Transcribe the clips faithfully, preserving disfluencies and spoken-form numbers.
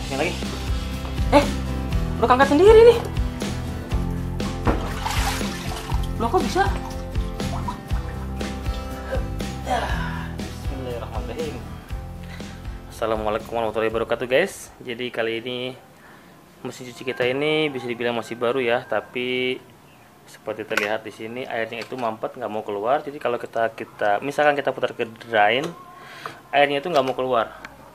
Masukin lagi. Eh, udah angkat sendiri nih. Loh kok bisa? Bismillahirrahmanirrahim. Assalamualaikum warahmatullahi wabarakatuh guys. Jadi kali ini mesin cuci kita ini bisa dibilang masih baru ya, tapi seperti terlihat di sini airnya itu mampet, nggak mau keluar. Jadi kalau kita kita misalkan kita putar ke drain, airnya itu nggak mau keluar,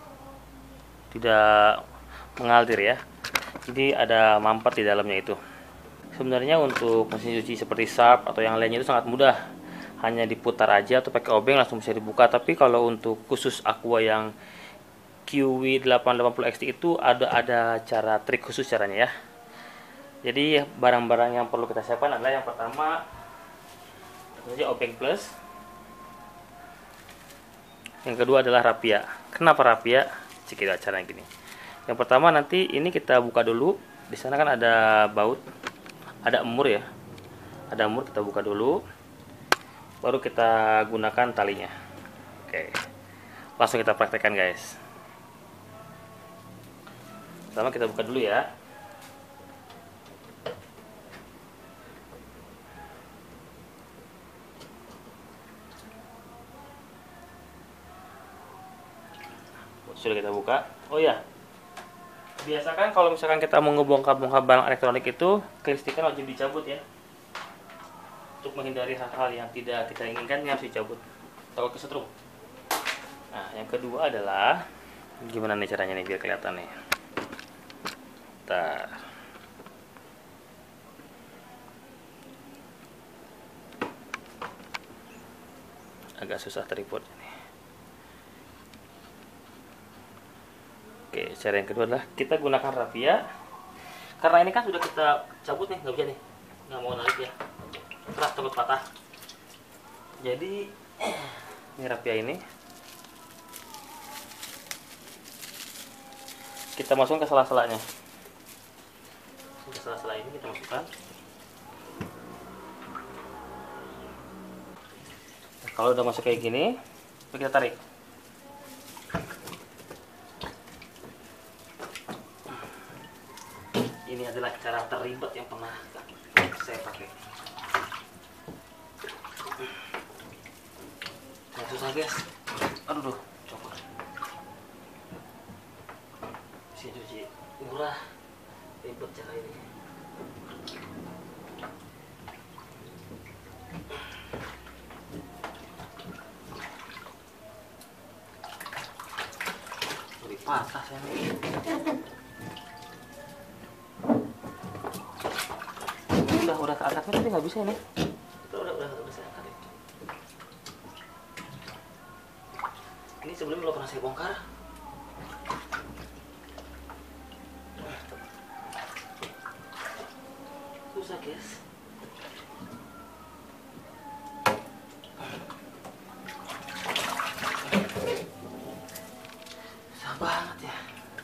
tidak mengalir ya. Jadi ada mampet di dalamnya itu. Sebenarnya untuk mesin cuci seperti Sharp atau yang lainnya itu sangat mudah, hanya diputar aja atau pakai obeng langsung bisa dibuka. Tapi kalau untuk khusus Aqua yang Q W delapan delapan puluh X T itu ada ada cara trik khusus caranya ya. Jadi barang-barang yang perlu kita siapkan adalah yang pertama tentu saja obeng plus. Yang kedua adalah rapia. Kenapa rapia? Cek kita caranya gini. Yang pertama nanti ini kita buka dulu. Di sana kan ada baut, ada emur ya. Ada emur, kita buka dulu. Baru kita gunakan talinya. Oke. Langsung kita praktekkan guys. Pertama kita buka dulu ya. Sudah kita buka. Oh ya, biasakan kalau misalkan kita mau ngebongkar-bongkar barang elektronik itu, kelistrikan wajib dicabut ya, untuk menghindari hal-hal yang tidak kita inginkan yang harus dicabut, takut kesetrum. Nah, yang kedua adalah gimana nih caranya nih biar kelihatan nih. Bentar. Agak susah tripodnya nih. Oke, cara yang kedua adalah kita gunakan rapia. Karena ini kan sudah kita cabut nih, nggak bisa nih, nggak mau narik ya, keras takut patah. Jadi ini rapia ini kita masukkan ke sela-selanya. Ke sela-sela ini kita masukkan. Nah, kalau udah masuk kayak gini, kita tarik. Ini adalah cara terribet yang pernah saya pakai. Yang susah guys. Aduh, duh, coba. Mesin cuci murah, ribet cara ini. Lebih patah saya nih. udah udah keangkatnya tapi nggak bisa nih. Itu udah udah udah saya angkat. Ini sebelumnya belum pernah saya bongkar. Susah guys. Susah banget ya.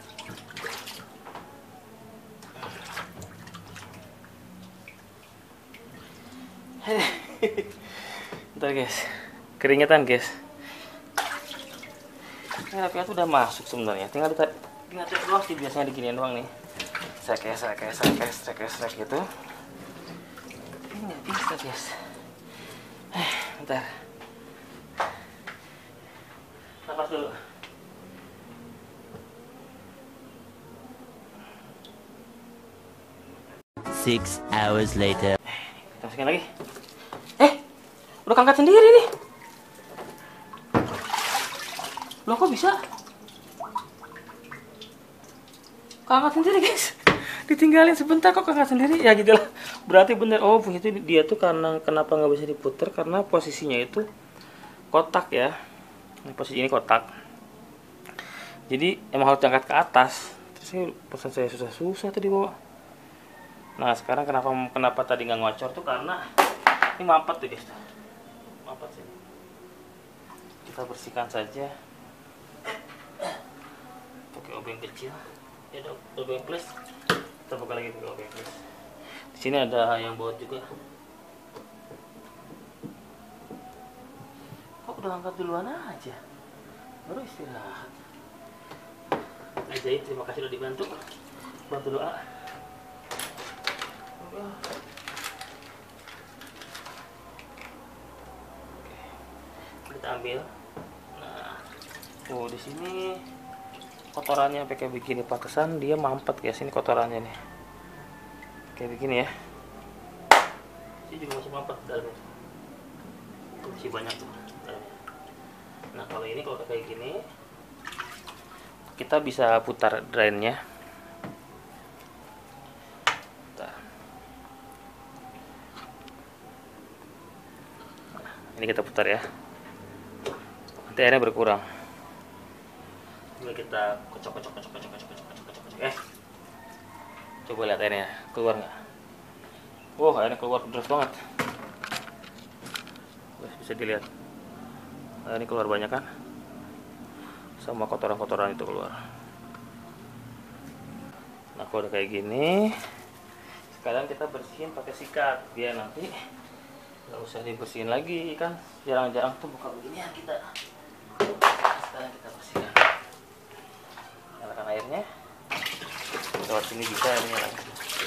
Bentar guys, keringetan guys. Ini rapia tuh udah masuk sebenarnya, tinggal ditarik, tinggal tarik doang sih biasanya diginiin doang nih. Saya kayak saya kayak saya kayak saya kayak saya gitu. Ini nggak bisa guys. Eh, bentar. Napas dulu. Six hours later. Kita masukin lagi. Eh, udah angkat sendiri nih. Loh kok bisa? Angkat sendiri guys. Ditinggalin sebentar kok angkat sendiri. Ya gitu lah. Berarti bener. Oh itu dia tuh karena kenapa nggak bisa diputar karena posisinya itu kotak ya. Ini posisi ini kotak. Jadi emang harus diangkat ke atas. Terus ini pesan saya susah-susah tadi bawa. Nah sekarang kenapa kenapa tadi nggak ngocor tuh karena ini mampet tuh guys. Mampet sih. Kita bersihkan saja. Pakai obeng kecil. Ya ada obeng plus. Kita buka lagi pakai obeng plus. Di sini ada yang baut juga. Kok udah angkat duluan aja? Baru istirahat. Ajaib, terima kasih sudah dibantu. Bantu doa. Oke. Kita ambil. Nah, tuh di sini kotorannya kayak begini, pantesan dia mampet guys. Ini kotorannya nih. Kayak begini ya. Ini juga masih mampet dalamnya. Masih banyak tuh dalamnya. Nah, kalau ini kalau kayak gini kita bisa putar drainnya. Nah, ini kita putar ya. Nanti airnya berkurang. Coba kita kocok kocok kocok kocok kocok kocok kocok kocok kocok. Eh, coba lihat airnya keluar nggak? Wah, wow, airnya keluar deras banget. Bisa dilihat. Nah, ini keluar banyak kan? Sama kotoran-kotoran itu keluar. Nah, kalau udah kayak gini, sekarang kita bersihin pakai sikat biar nanti nggak usah dibersihin lagi kan. Jarang-jarang tuh buka begini ya kita. Sekarang kita bersihkan. Nyalakan airnya. Lewat sini bisa airnya lagi.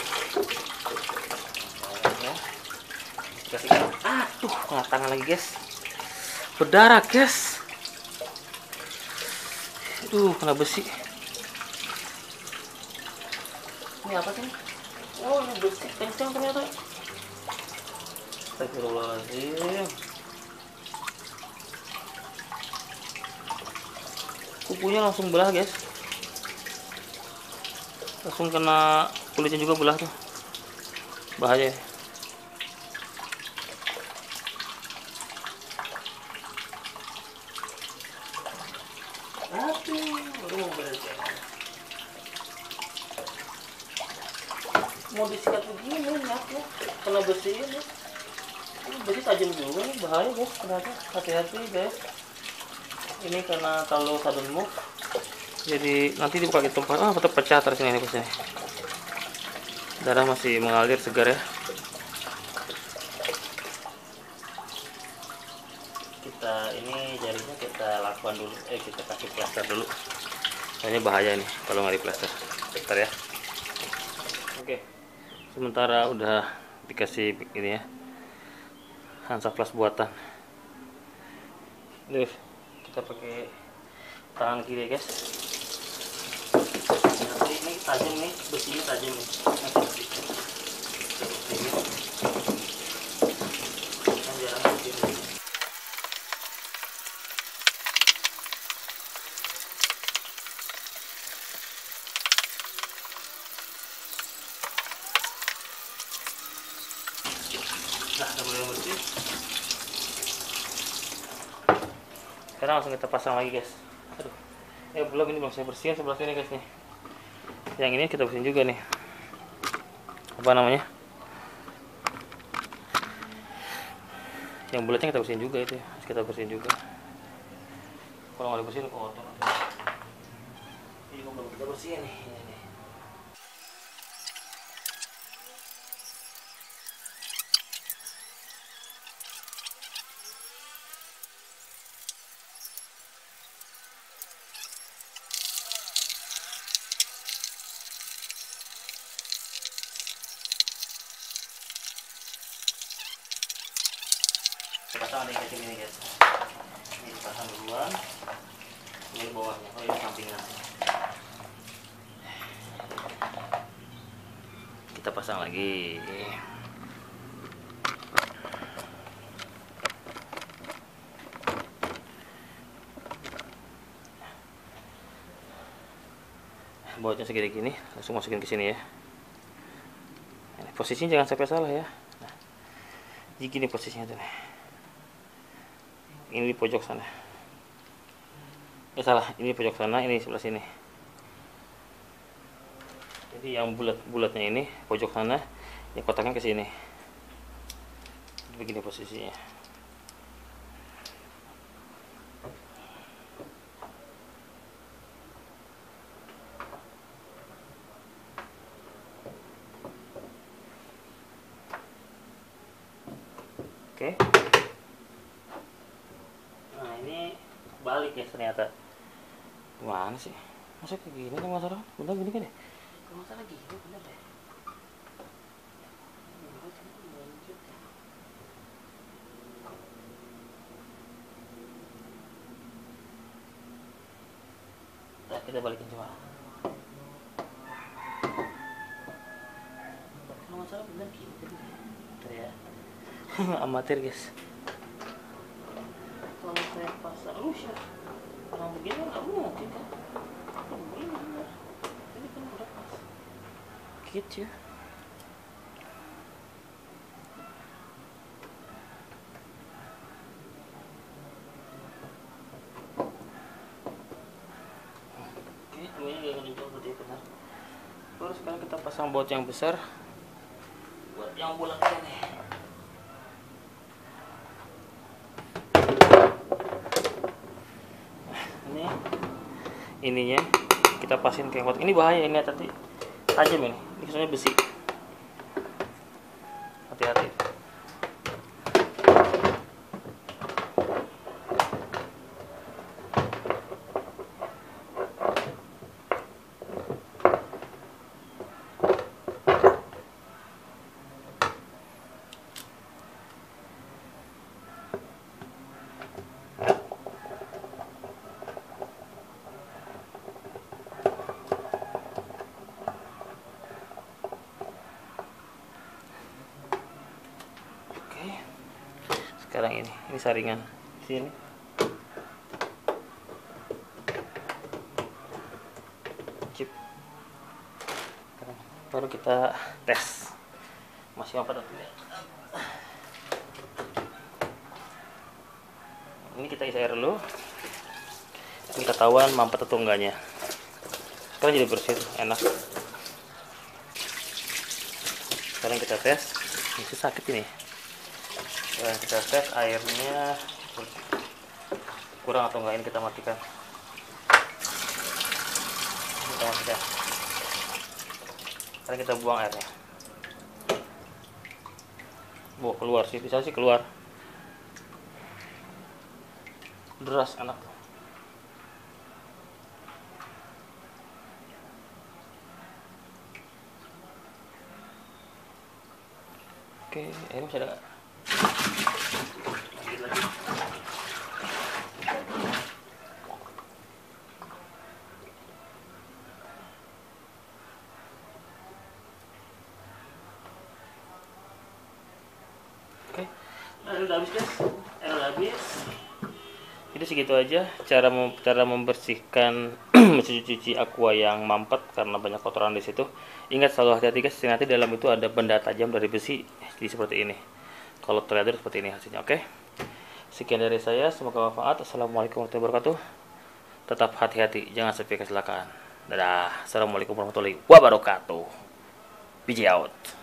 Airnya. Kita sikat. Ah, tuh kena tangan lagi guys. Berdarah guys. Aduh, kena besi. Ini apa sih? Oh, ini besi kencang ternyata. Astagfirullahaladzim. Kukunya langsung belah guys. Langsung kena kulitnya juga belah tuh. Bahaya. Mau disikat begini ya, kena besi ini. Ini besi tajam juga nih, bahaya guys. Ternyata hati-hati guys. Ini karena kalau sudden move, jadi nanti dibuka di tempat, ah tetap pecah terus ini bosnya. Darah masih mengalir segar ya. Kita ini jarinya kita lakukan dulu, eh kita kasih plaster dulu. Soalnya bahaya nih kalau nggak di plaster. Bentar ya. Oke. Sementara udah dikasih ini ya, Hansaplast buatan. Nih, kita pakai tangan kiri guys. Nanti ini tajam nih, besinya tajam nih. Kan jarang begini. Nah, udah mulai bersih. Sekarang langsung kita pasang lagi guys. Aduh, eh belum, ini belum saya bersihin sebelah sini guys nih. Yang ini kita bersihin juga nih. Apa namanya? Yang bulatnya kita bersihin juga itu ya. Kita bersihin juga. Kalau nggak dibersihin kotor. Ini juga belum kita bersihin nih. Ini, nih. Pasang ada yang kecil ini guys. Ini dipasang duluan. Ini bawahnya, oh ini sampingnya. Kita pasang lagi. Bautnya segini gini, langsung masukin ke sini ya. Ini posisinya jangan sampai salah ya. Nah, gini posisinya tuh nih. Ini di pojok sana. Eh salah, ini di pojok sana, ini sebelah sini. Jadi yang bulat-bulatnya ini pojok sana, yang kotaknya ke sini. Begini posisinya. Oke. Nah, ini balik ya ternyata. Gimana sih? Masa kayak gini kan masalah? Bener gini kan ya? Kalau masalah gini bener deh. Nah, kita balikin coba. Kalau masalah bener gini kan? Tuh ya. Amatir guys. Kalau saya pasang, lu sih orang begini nggak mungkin kan? Begini bener. Ini kan udah pas. Gitu ya. Oke, ini gak ngejual berarti benar. Terus sekarang kita pasang baut yang besar buat yang bulat ini. Ini ininya kita pasin ke baut. Ini bahaya ini tadi tajam ini. Ini soalnya besi. Hati-hati. Sekarang ini, ini saringan sini. Chip. Sekarang baru kita tes. Masih mampat atau tidak? Ini kita isi air dulu. Ini ketahuan mampat atau enggaknya. Sekarang jadi bersih, enak. Sekarang kita tes. Ini sakit ini. Dan kita tes airnya kurang atau enggak, ini kita matikan. Kita matikan. Sekarang kita buang airnya. Buang keluar sih, bisa sih keluar. Deras enak. Oke, airnya masih ada nggak? Oke, air udah habis guys, air udah habis. Jadi segitu aja cara mem cara membersihkan mesin cuci Aqua yang mampet karena banyak kotoran di situ. Ingat selalu hati-hati guys, nanti dalam itu ada benda tajam dari besi, jadi seperti ini. Kalau terlihat seperti ini hasilnya. Oke, sekian dari saya, semoga bermanfaat. Assalamualaikum warahmatullahi wabarakatuh. Tetap hati-hati, jangan sampai kecelakaan. Dadah, assalamualaikum warahmatullahi wabarakatuh. B J out.